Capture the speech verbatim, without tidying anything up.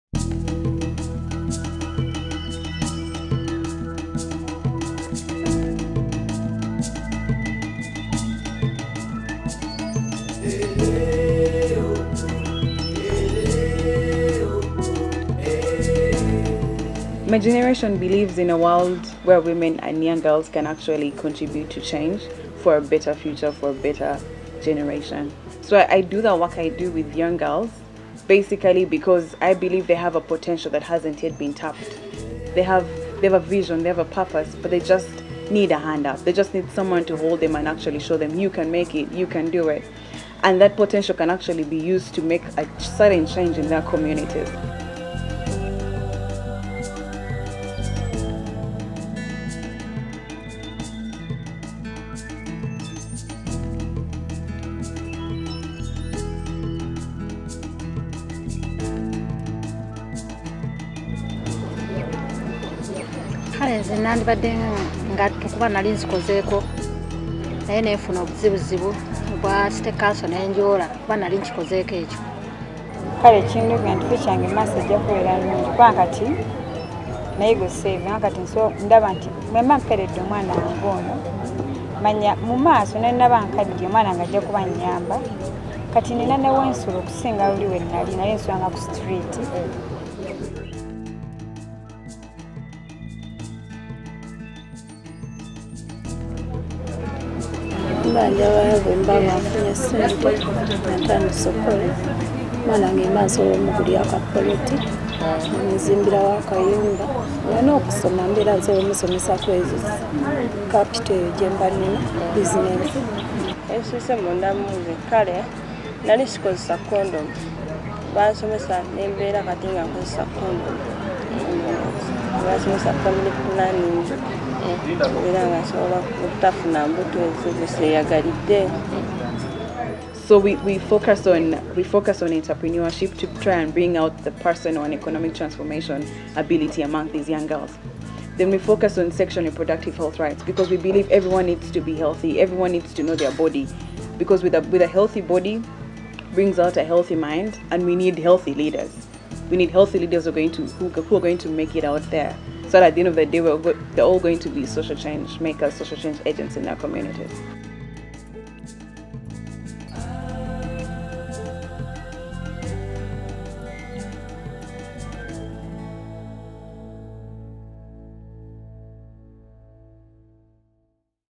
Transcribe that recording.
My generation believes in a world where women and young girls can actually contribute to change for a better future, for a better generation. So I, I do the work I do with young girls basically because I believe they have a potential that hasn't yet been tapped. They have they have a vision, they have a purpose, but they just need a hand up. They just need someone to hold them and actually show them you can make it, you can do it. And that potential can actually be used to make a certain change in their communities. Nze nandibadde nga tukuba nali nzikozeeko naye neefuna obuzibuzibu obwa state council n'enjoola kuba nali nkikozeeko ekyo. Kale kinduga nti kyange maaso ejja kubeera nnungi kuba kati naye go save nga kati nso ndaba nti mwemma mperedde omwana wange ono manya mu maaso ne naba nkaddiye omwana nga ajja kuba nnyamba kati nina ne wensula okusinga luli we nali nali nsulanga ku street. Mbanja wawe mbanga afunye sente natani sokole mwana ngemaaso omuguli akapoloti nzimbira wakayumba nana okusoma mbeera nze omusomesa kwezi capital gyemba nina business ensuse munda muze kale nali sikozesa condom bansomesa nembeera kati nga nkozesa condom bansomesa family planning So we, we focus on we focus on entrepreneurship to try and bring out the personal and economic transformation ability among these young girls. Then we focus on sexual and reproductive health rights because we believe everyone needs to be healthy, everyone needs to know their body. Because with a with a healthy body brings out a healthy mind, and we need healthy leaders. We need healthy leaders who are going to who, who are going to make it out there. So that at the end of the day, we're, they're all going to be social change makers, social change agents in their communities.